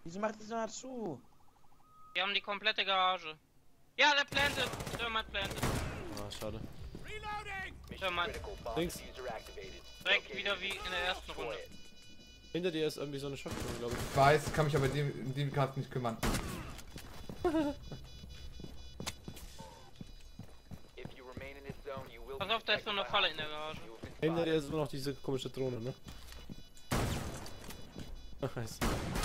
Wieso macht das noch zu? Wir haben die komplette Garage. Ja, der plantet. Thermite plantet. Ah, schade. Thermite. Links. Direkt wieder wie in der ersten Runde. Hinter dir ist irgendwie so eine Shotgun, glaube ich. Ich weiß, kann mich aber in dem Grad nicht kümmern. Pass auf, da ist so eine Falle in der Garage. Hinter dir ist immer noch diese komische Drohne, ne? Ach, nice.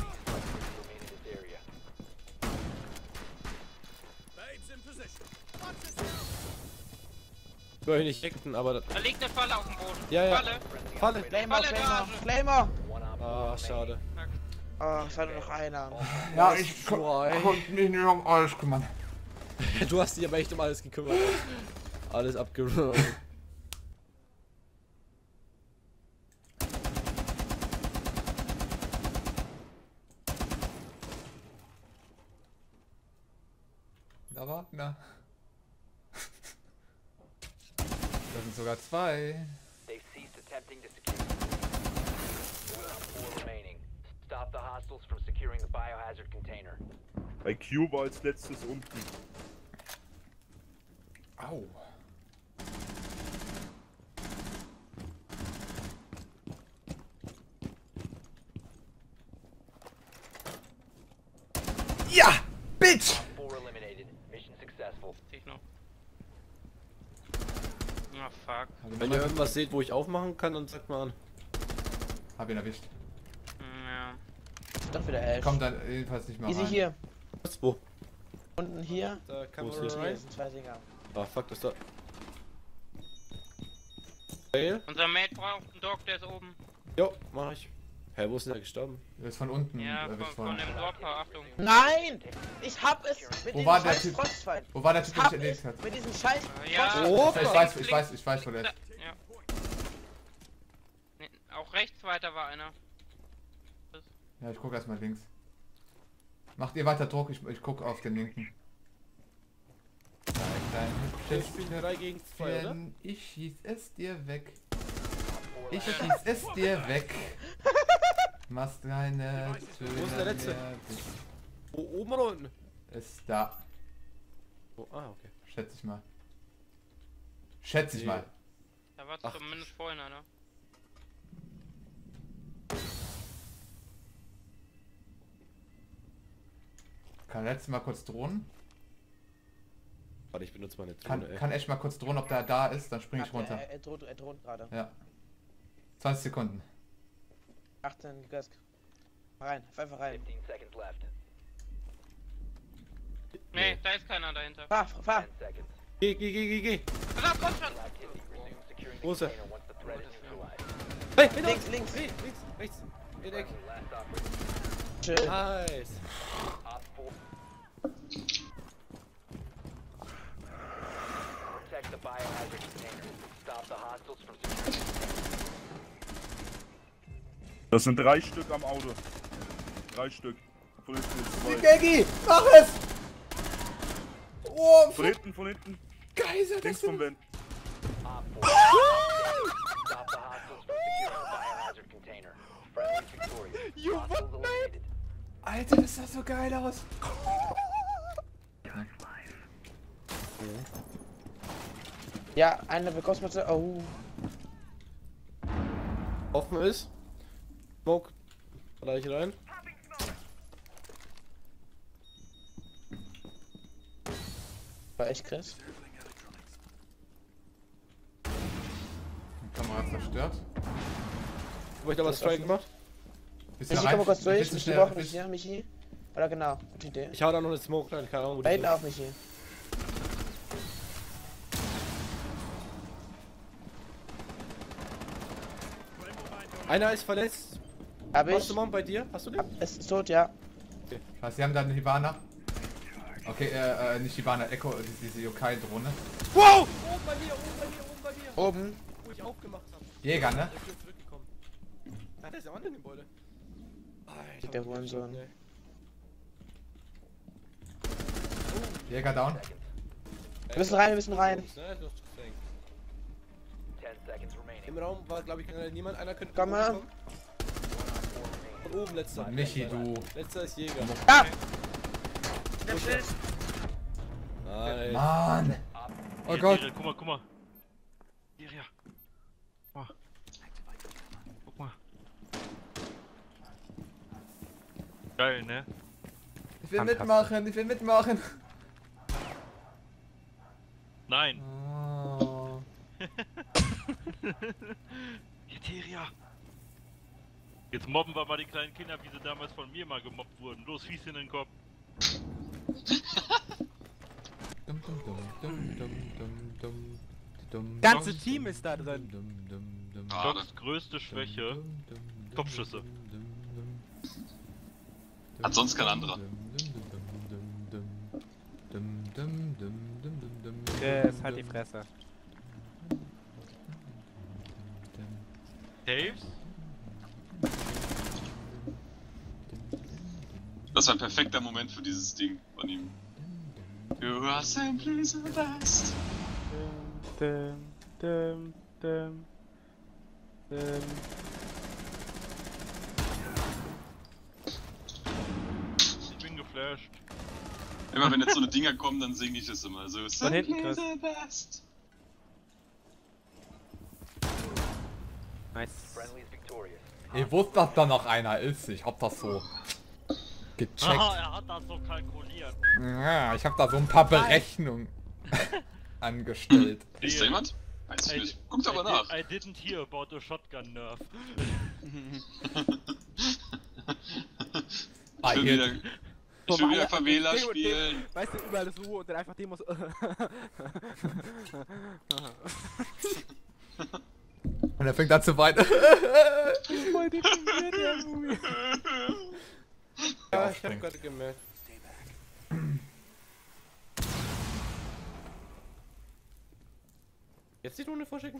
Ich will nicht hacken, aber Da liegt eine Falle auf dem Boden. Ja, ja. Falle. Falle! Claymore, Falle, Claymore, Garage. Claymore! Ah, schade. Oh, es war nur noch einer. Ja, ich konnte mich nicht um alles kümmern. Du hast dich aber echt um alles gekümmert. Alles abgeräumt. Da war na. Da sind sogar zwei. IQ war als letztes unten. Au. Ja! Bitch! Zieh ich noch. Ah, fuck. Wenn ihr irgendwas seht, wo ich aufmachen kann, dann sagt mal an. Hab ihn erwischt. Ja. Doch wieder Ash. Kommt dann jedenfalls nicht mehr Easy rein. hier. Was? Wo? Unten hier. Da kann Wo man ist Hier rein. sind zwei Dinger. Ah, fuck, das da. Fail? Unser Mate braucht einen Dog, der ist oben. Jo, mach ich. Hä, wo ist denn der gestorben? Der ist von unten Ja, erwischt von worden. dem Dropper, Achtung. Nein! Ich hab es mit Wo diesem war der scheiß Typ? Frostfight. Wo war der Ich Typ, der hab mich es erledigt hat? mit diesem scheiß Ja. Frostfight. Oh, Ich weiß, wo der ist. Ja. Nee, auch rechts weiter war einer. Ja, ich guck erstmal links. Macht ihr weiter Druck, ich guck auf den linken. Dein Ich spiele 3 gegen 2, oder? Mädchen, ich schieß es dir weg. Ich schieß es dir weg. Machst keine Töne Wo ist der letzte? mehr. Wo, oben oder unten? Ist da. Oh, ah, okay. Schätze ich mal. Schätze ich Nee. mal. Da war Ach. zumindest vorhin einer. Kann letztes Mal kurz drohen. Warte, ich benutze meine Kann, Drohne, ey. kann echt mal kurz drohen, ob der da ist, dann springe ich runter. Er droht gerade. Ja. 20 Sekunden. 18 Gösk. Rein, einfach rein. Nee, da ist keiner dahinter. Fahr! Geh. Pass auf, komm schon! Wo ist er? Hey, hinter Links, uns! links. Links, rechts. In der Ecke. Chill. Nice. Das sind 3 Stück am Auto. 3 Stück. Von hinten ist 2. Geggi, mach es! Oh, Von hinten. Geiser, Links das vom sind... Van. Alter, das sah so geil aus. Ja, eine Bekostmate. Oh. Offen ist. Smoke. Gleich rein. War echt Chris. Die Kamera zerstört. Hab ich da was Strike gemacht? Bist Ich komm mal kurz durch. bist du Mich schnell- gebrochen, bist- hier, Michi. Oder genau, gute Idee. Ich hau da noch eine Smoke rein, keine Ahnung, wo Da die hinten ist. auch, Michi. Einer ist verletzt. Hab Hast ich. du mal bei dir? Hast du den? Es ist tot, ja. Was, sie haben da eine Hibana? Okay, nicht Hibana, Echo, diese Yokai-Drohne. Wow! Oben bei mir, oben bei mir, oben bei mir. Oben. Wo ich aufgemacht habe. Jäger, ne? Ich bin zurückgekommen. Ah, der ist ja auch in dem Gebäude. Alter, Der Hurensohn. ey. Jäger down. Wir müssen rein, wir müssen rein. Jungs, ne? Du hast gefangen. Im Raum war, glaube ich, niemand. Einer könnte Komm mal. kommen. Von oben, letzter. Michi, du. Letzter ist Jäger. Ah! Der Schild. Nein. Mann! Oh Hier, Gott! Tiere, guck mal. Hier. Guck mal. Geil, ne? Ich will mitmachen! Nein. Oh. Hier, Teria. Jetzt mobben wir mal die kleinen Kinder, wie sie damals von mir mal gemobbt wurden. Los, schieß in den Kopf. Ganze Team ist da drin. Docs größte Schwäche. Kopfschüsse. Hat sonst kein anderer. Chris, halt die Fresse. Taves? Das war ein perfekter Moment für dieses Ding von ihm. You are simply the best. Ich bin geflasht. Immer wenn jetzt so eine Dinger kommen, dann singe ich es immer. So, Von hinten, simply Chris. the best. Nice. Ich wusste, dass da noch einer ist. Ich hab das so gecheckt. Aha, er hat das so kalkuliert. Ja, ich hab da so ein paar Berechnungen angestellt. Ist da jemand? Weiß ich nicht. Guckt aber nach. I didn't hear about the shotgun nerf. Ich will wieder, ich will wieder Favela Demo, spielen. Weißt du, überall ist Ruhe und dann einfach Demos. Und er fängt an zu weinen. Voll deprimiert, der Movie. Ja, ich hab gerade gemerkt. Jetzt die Drohne vorschicken?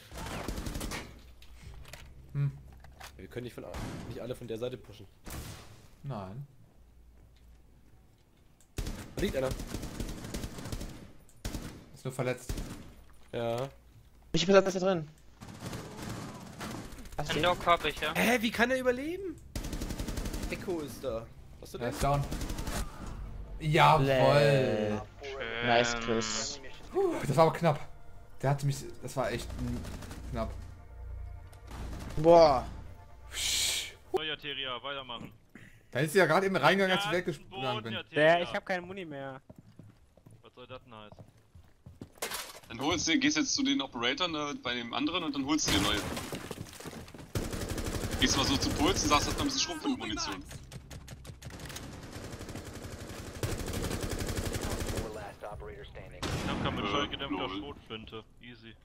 Wir können nicht alle von der Seite pushen. Nein. Da liegt einer. Ist nur verletzt. Ja. Wie viel Platz ist da drin? Hast du Ein ihn? Doc hab ich, ja. Hä, wie kann er überleben? Echo ist da. Hast du Er den? ist down. Jawoll. Nice, Chris. Das war aber knapp. Der hatte mich. Das war echt knapp. Boah. So, ja, Teria, weitermachen. Da ist sie ja gerade eben reingegangen, als ich Ja, weggesprungen bin. ja, Der, ich hab keine Muni mehr. Was soll das denn heißen? Dann gehst jetzt zu den Operatoren bei dem anderen und dann holst du dir neue. Gehst mal so zu Puls und sagst, das ist noch ein bisschen Schrumpf in Munition. Ich hab kein mit schallgedämmter lol. Schrotflinte. Easy.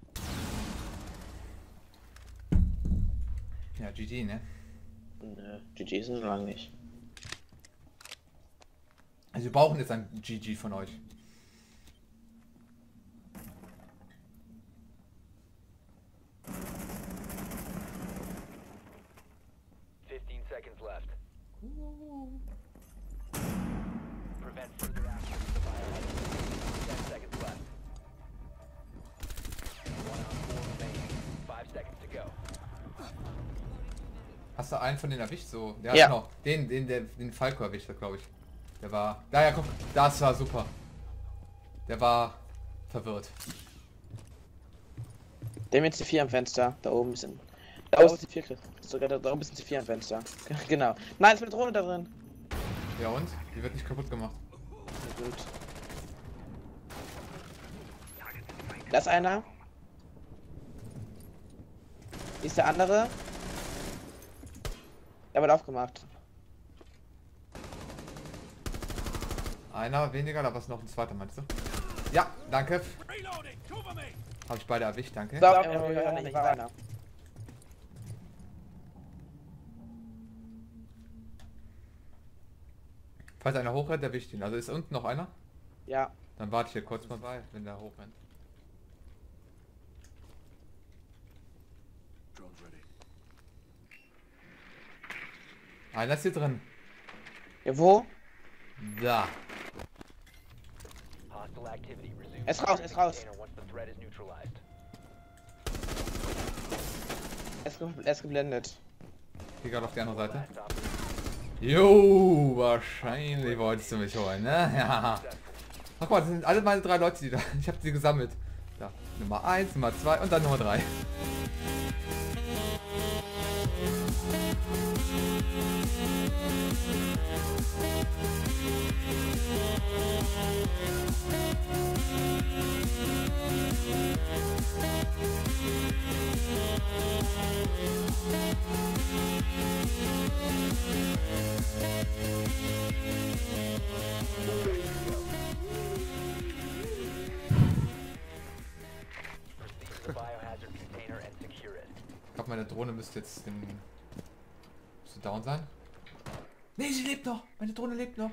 Ja, GG, ne? Nö, GG ist es noch lange nicht. Also wir brauchen jetzt ein GG von euch. Hast du einen von denen erwischt? So, der Ja. hat noch. Den Falco erwischt hat, glaube ich. Der war. Da ja, guck, das war super. Der war verwirrt. Der mit C4 am Fenster. Da oben ist ein. Da oben ist C4, Chris. Sogar da oben ist ein C4 am Fenster. Genau. Nein, ist eine Drohne da drin. Ja und? Die wird nicht kaputt gemacht. Na gut. Da ist einer. Hier ist der andere. Der wird aufgemacht. Einer weniger, da war es noch ein zweiter, meinst du? Ja, danke. Habe ich beide erwischt, danke. So, ich war einer. Falls einer hochrennt, erwischt ihn. Also ist unten noch einer? Ja. Dann warte ich hier kurz mal bei, wenn der hochrennt. Einer ist hier drin. Ja, wo? Da. Er ist raus, er ist raus. Er ist geblendet. Geh gerade auf die andere Seite. Jo, wahrscheinlich wolltest du mich holen, ne? Ja. Ach guck mal, das sind alle meine 3 Leute, die da. Ich habe sie gesammelt. Da. Nummer 1, Nummer 2 und dann Nummer 3. Ich glaube, meine Drohne müsste jetzt müsste down sein. Nee, sie lebt noch. Meine Drohne lebt noch.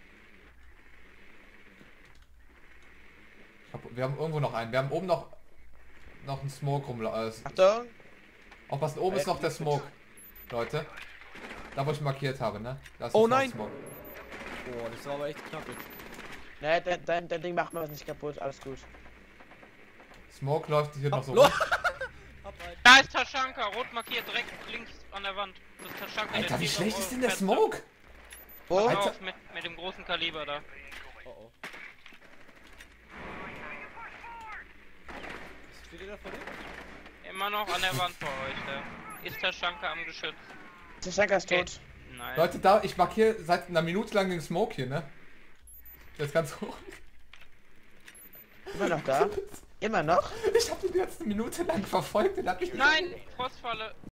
Wir haben irgendwo noch einen. Wir haben oben noch einen Smoke rumlaufen. Achtung! Aufpassen, oben ist noch der Smoke. Leute. Da wo ich markiert habe, ne? Da ist Oh noch nein! Smoke. Boah, das war aber echt knapp. Ne, dein Ding macht mir was nicht kaputt, alles gut. Smoke läuft hier noch so Lo- rum. Da ist Taschanka, rot markiert, direkt links an der Wand. Das ist Taschanka, Alter, wie steht schlecht auf ist denn der Fenster. Smoke? Wo? Pass Alter. auf, mit dem großen Kaliber da. Oh oh. Steht ihr da vor dir? Immer noch an der Wand vor euch, da. Ist Taschanka am Geschütz. Taschanka ist Okay. tot. Nein. Leute, da, ich markiere seit einer Minute lang den Smoke hier, ne? Der ist ganz hoch. Immer noch da? Immer noch? Ich habe ihn jetzt eine Minute lang verfolgt und hab mich Nein, Frostfalle.